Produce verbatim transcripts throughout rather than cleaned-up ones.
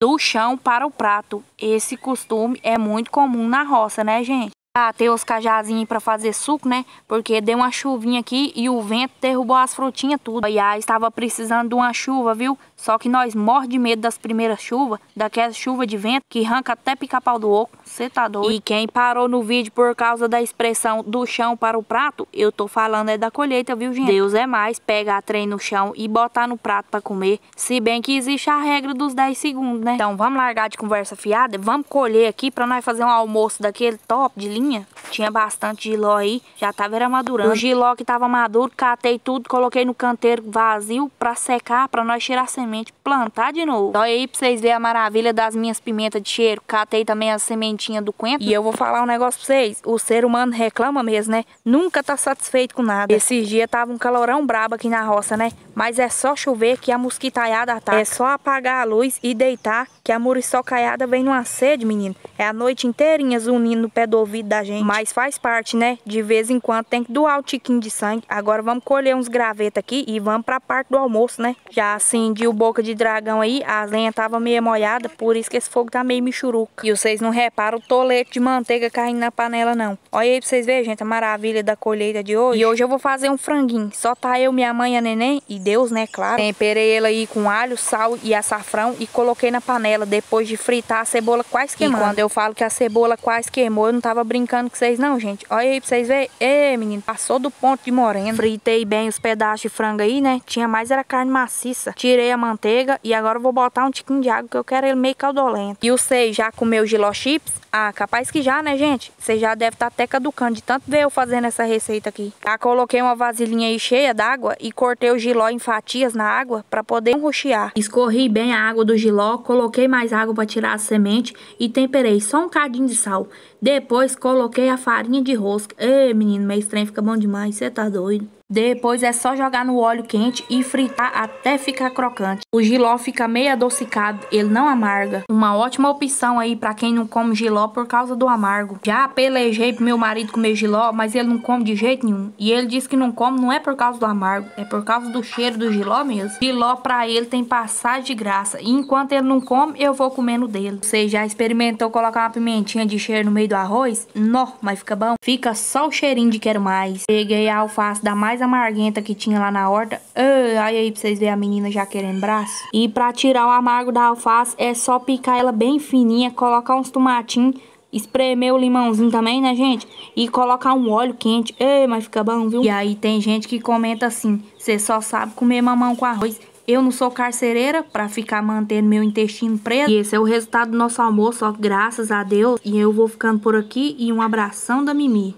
do chão para o prato. Esse costume é muito comum na roça, né, gente? Ah, tem os cajazinhos para fazer suco, né? Porque deu uma chuvinha aqui e o vento derrubou as frutinhas tudo. E aí estava precisando de uma chuva, viu? Só que nós morre de medo das primeiras chuvas, daquela chuva de vento que arranca até pica-pau do oco. Você tá doido? E quem parou no vídeo por causa da expressão do chão para o prato, eu tô falando é da colheita, viu, gente? Deus é mais pegar trem no chão e botar no prato para comer. Se bem que existe a regra dos dez segundos, né? Então vamos largar de conversa fiada, vamos colher aqui para nós fazer um almoço daquele top de linha. Tinha bastante giló aí, já tava era madurando. O giló que tava maduro, catei tudo, coloquei no canteiro vazio pra secar, pra nós tirar a semente, plantar de novo. Olha aí pra vocês verem a maravilha das minhas pimentas de cheiro. Catei também as sementinhas do coentro. E eu vou falar um negócio pra vocês, o ser humano reclama mesmo, né? Nunca tá satisfeito com nada. Esses dias tava um calorão brabo aqui na roça, né? Mas é só chover que a mosquitaiada ataca. É só apagar a luz e deitar que a muriçocaiada vem numa sede, menino. É a noite inteirinha zunindo no pé do ouvido da gente. Mas faz parte, né? De vez em quando tem que doar o tiquinho de sangue. Agora vamos colher uns gravetos aqui e vamos pra parte do almoço, né? Já acendi o boca de dragão aí, a lenha tava meio molhada, por isso que esse fogo tá meio michuruca. E vocês não reparam o tolete de manteiga caindo na panela, não. Olha aí pra vocês verem, gente, a maravilha da colheita de hoje. E hoje eu vou fazer um franguinho. Só tá eu, minha mãe e a neném, e Deus, né, claro. Temperei ele aí com alho, sal e açafrão e coloquei na panela, depois de fritar a cebola quase queimando. E quando eu falo que a cebola quase queimou, eu não tava brincando com vocês não, gente. Olha aí pra vocês verem. Ê, menino, passou do ponto de moreno. Fritei bem os pedaços de frango aí, né? Tinha mais era carne maciça. Tirei a manteiga e agora eu vou botar um tiquinho de água que eu quero ele meio caldolento. E vocês já comeu giló chips? Ah, capaz que já, né, gente? Você já deve estar até caducando de tanto ver eu fazendo essa receita aqui. Já coloquei uma vasilhinha aí cheia d'água e cortei o giló em fatias na água para poder enroxear. Escorri bem a água do giló, coloquei mais água para tirar a semente e temperei só um cadinho de sal. Depois coloquei a farinha de rosca. Ei, menino, meu trem fica bom demais, você tá doido? Depois é só jogar no óleo quente e fritar até ficar crocante. O giló fica meio adocicado, ele não amarga. Uma ótima opção aí pra quem não come giló por causa do amargo. Já pelejei pro meu marido comer giló, mas ele não come de jeito nenhum. E ele disse que não come não é por causa do amargo, é por causa do cheiro do giló mesmo. Giló pra ele tem passagem de graça. E enquanto ele não come, eu vou comendo dele. Você já experimentou colocar uma pimentinha de cheiro no meio do arroz? Nó, mas fica bom. Fica só o cheirinho de quero mais. Peguei a alface da mais amarguenta que tinha lá na horta. Uh, aí aí pra vocês verem a menina já querendo braço. E pra tirar o amargo da alface é só picar ela bem fininha, colocar uns tomatinhos, espremer o limãozinho também, né, gente? E colocar um óleo quente. Ei, mas fica bom, viu? E aí tem gente que comenta assim: você só sabe comer mamão com arroz. Eu não sou carcereira pra ficar mantendo meu intestino preso. E esse é o resultado do nosso almoço, ó, graças a Deus. E eu vou ficando por aqui e um abração da Mimi.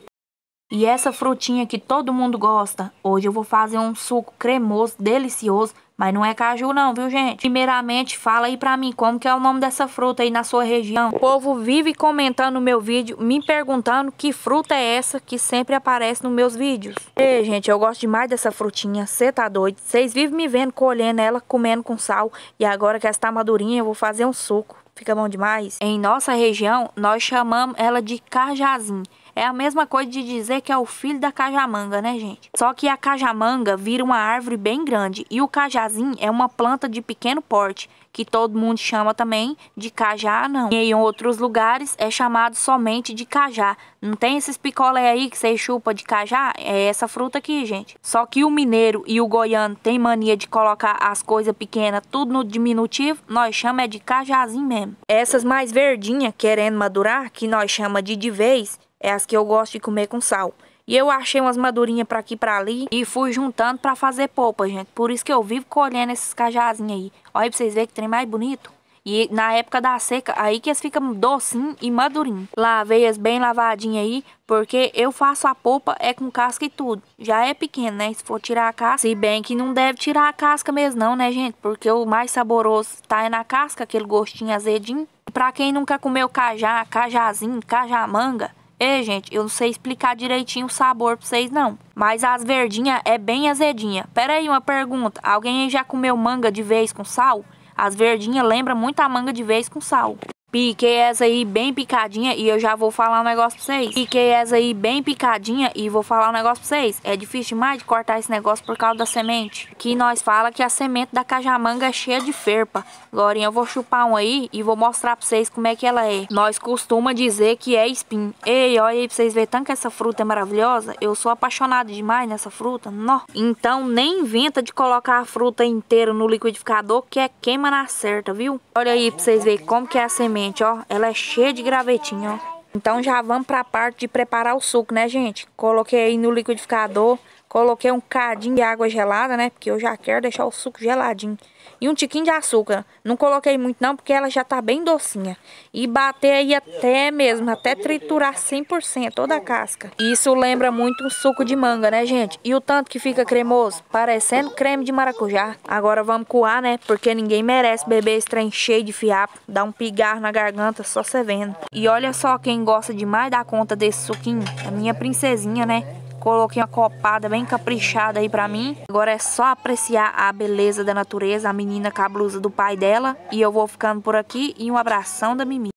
E essa frutinha que todo mundo gosta, hoje eu vou fazer um suco cremoso, delicioso, mas não é caju não, viu, gente? Primeiramente, fala aí pra mim como que é o nome dessa fruta aí na sua região. O povo vive comentando no meu vídeo, me perguntando que fruta é essa que sempre aparece nos meus vídeos. Ei, gente, eu gosto demais dessa frutinha, cê tá doido? Vocês vivem me vendo colhendo ela, comendo com sal, e agora que ela está madurinha, eu vou fazer um suco. Fica bom demais. Em nossa região, nós chamamos ela de cajazinho. É a mesma coisa de dizer que é o filho da cajamanga, né, gente? Só que a cajamanga vira uma árvore bem grande e o cajazinho é uma planta de pequeno porte, que todo mundo chama também de cajá, não. E em outros lugares é chamado somente de cajá. Não tem esses picolé aí que você chupa de cajá? É essa fruta aqui, gente. Só que o mineiro e o goiano tem mania de colocar as coisas pequenas tudo no diminutivo, nós chama é de cajazinho mesmo. Essas mais verdinhas, querendo madurar, que nós chama de de vez, é as que eu gosto de comer com sal. E eu achei umas madurinhas pra aqui e pra ali e fui juntando pra fazer polpa, gente. Por isso que eu vivo colhendo esses cajazinhos aí. Olha pra vocês verem que trem mais bonito. E na época da seca, aí que eles ficam docinhos e madurinhos. Lavei as bem lavadinhas aí, porque eu faço a polpa é com casca e tudo. Já é pequeno, né? Se for tirar a casca. Se bem que não deve tirar a casca mesmo não, né, gente? Porque o mais saboroso tá na casca, aquele gostinho azedinho. Pra quem nunca comeu cajá, cajazinho, cajamanga... Ei, gente, eu não sei explicar direitinho o sabor pra vocês, não. Mas as verdinhas é bem azedinha. Pera aí, uma pergunta. Alguém aí já comeu manga de vez com sal? As verdinhas lembram muito a manga de vez com sal. Piquei essa aí bem picadinha e eu já vou falar um negócio pra vocês. Piquei essa aí bem picadinha e vou falar um negócio pra vocês. É difícil demais de cortar esse negócio por causa da semente. Aqui nós fala que a semente da cajamanga é cheia de ferpa. Agora eu vou chupar um aí e vou mostrar pra vocês como é que ela é. Nós costuma dizer que é espinho. Ei, olha aí pra vocês verem tanto que essa fruta é maravilhosa. Eu sou apaixonada demais nessa fruta. Nó. Então nem inventa de colocar a fruta inteira no liquidificador que é queima na certa, viu? Olha aí pra vocês verem como que é a semente. Ó, ela é cheia de gravetinho, ó. Então já vamos para a parte de preparar o suco, né, gente? Coloquei aí no liquidificador, coloquei um cadinho de água gelada, né? Porque eu já quero deixar o suco geladinho. E um tiquinho de açúcar. Não coloquei muito não, porque ela já tá bem docinha. E bater aí até mesmo, até triturar cem por cento toda a casca. Isso lembra muito um suco de manga, né, gente? E o tanto que fica cremoso, parecendo creme de maracujá. Agora vamos coar, né? Porque ninguém merece beber esse trem cheio de fiapo. Dá um pigarro na garganta, só cê vendo. E olha só quem gosta demais da conta desse suquinho. A minha princesinha, né? Coloquei uma copada bem caprichada aí pra mim. Agora é só apreciar a beleza da natureza, a menina com a blusa do pai dela. E eu vou ficando por aqui e um abração da Mimi.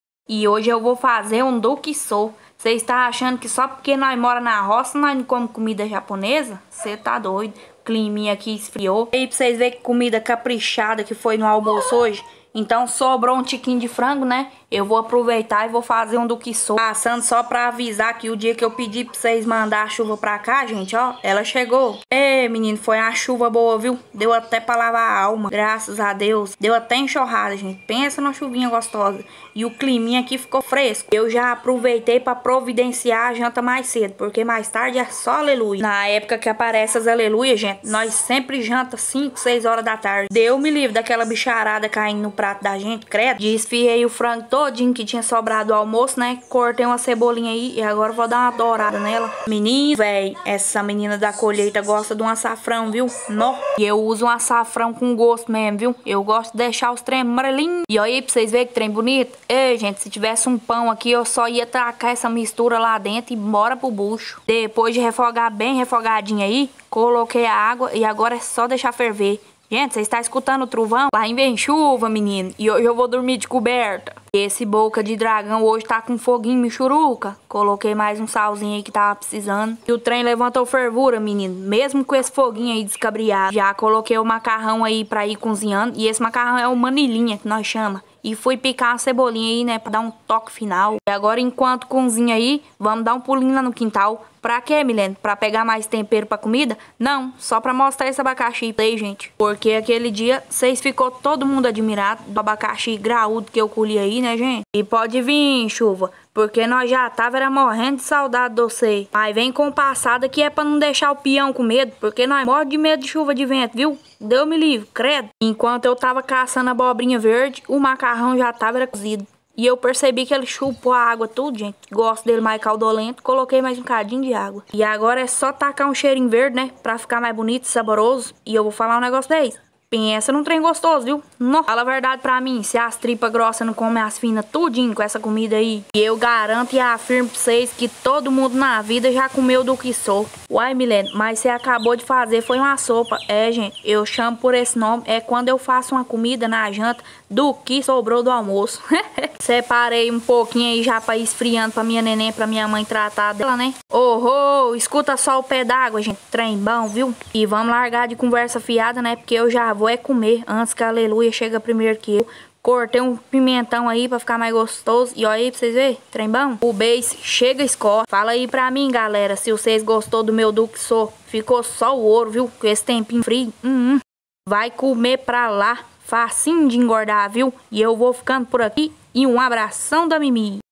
E hoje eu vou fazer um do que sou. Você está achando que só porque nós mora na roça nós não comemos comida japonesa? Você tá doido. O climinha aqui esfriou. E aí pra vocês verem que comida caprichada que foi no almoço hoje. Então sobrou um tiquinho de frango, né? Eu vou aproveitar e vou fazer um do que sou. Passando só pra avisar que o dia que eu pedi pra vocês mandar a chuva pra cá, gente, ó, ela chegou. Ê, menino, foi uma chuva boa, viu? Deu até pra lavar a alma, graças a Deus. Deu até enxurrada, gente. Pensa numa chuvinha gostosa. E o climinha aqui ficou fresco. Eu já aproveitei pra providenciar a janta mais cedo, porque mais tarde é só aleluia. Na época que aparece as aleluia, gente, nós sempre janta cinco, seis horas da tarde. Deu me livre daquela bicharada caindo no prato da gente, credo. Desfiei o frango todo que tinha sobrado do almoço, né? Cortei uma cebolinha aí e agora vou dar uma dourada nela. Menino, véi, essa menina da colheita gosta de um açafrão, viu? Nó. E eu uso um açafrão com gosto mesmo, viu? Eu gosto de deixar os trem amarelinhos. E olha aí pra vocês verem que trem bonito. Ei, gente, se tivesse um pão aqui, eu só ia tacar essa mistura lá dentro e bora pro bucho. Depois de refogar bem refogadinho aí, coloquei a água e agora é só deixar ferver. Gente, você está escutando o trovão? Lá vem chuva, menino. E hoje eu vou dormir de coberta. Esse boca de dragão hoje tá com foguinho michuruca. Coloquei mais um salzinho aí que tava precisando. E o trem levantou fervura, menino. Mesmo com esse foguinho aí descabriado. Já coloquei o macarrão aí pra ir cozinhando. E esse macarrão é o manilinha que nós chama. E fui picar a cebolinha aí, né, pra dar um toque final. E agora, enquanto cozinha aí, vamos dar um pulinho lá no quintal. Pra quê, Milene? Pra pegar mais tempero pra comida? Não, só pra mostrar esse abacaxi aí, gente. Porque aquele dia, vocês ficou todo mundo admirado do abacaxi graúdo que eu colhi aí, né, gente? E pode vir, chuva. Porque nós já tava era morrendo de saudade de você. Mas vem com passada que é pra não deixar o peão com medo. Porque nós morre de medo de chuva de vento, viu? Deu me livre, credo. Enquanto eu tava caçando a abobrinha verde, o macarrão já tava era cozido. E eu percebi que ele chupou a água tudo, gente. Gosto dele mais caudolento. Coloquei mais um cadinho de água. E agora é só tacar um cheirinho verde, né? Pra ficar mais bonito e saboroso. E eu vou falar um negócio pra vocês. Pensa num trem gostoso, viu? Não. Fala a verdade pra mim, se as tripas grossas não comem as finas tudinho com essa comida aí. E eu garanto e afirmo pra vocês que todo mundo na vida já comeu do que sou. Uai, Milene, mas você acabou de fazer foi uma sopa. É, gente, eu chamo por esse nome. É quando eu faço uma comida na janta do que sobrou do almoço. Separei um pouquinho aí já pra ir esfriando pra minha neném, pra minha mãe tratar dela, né? Oh, oh, escuta só o pé d'água, gente. Trem bom, viu? E vamos largar de conversa fiada, né? Porque eu já vou é comer antes que a aleluia chega primeiro que eu. Cortei um pimentão aí pra ficar mais gostoso. E olha aí pra vocês verem, trem bom. O beijo chega e escorre. Fala aí pra mim, galera, se vocês gostou do meu do que sou. Ficou só o ouro, viu? Com esse tempinho frio. Hum, hum. Vai comer pra lá. Facinho de engordar, viu? E eu vou ficando por aqui. E um abração da Mimi.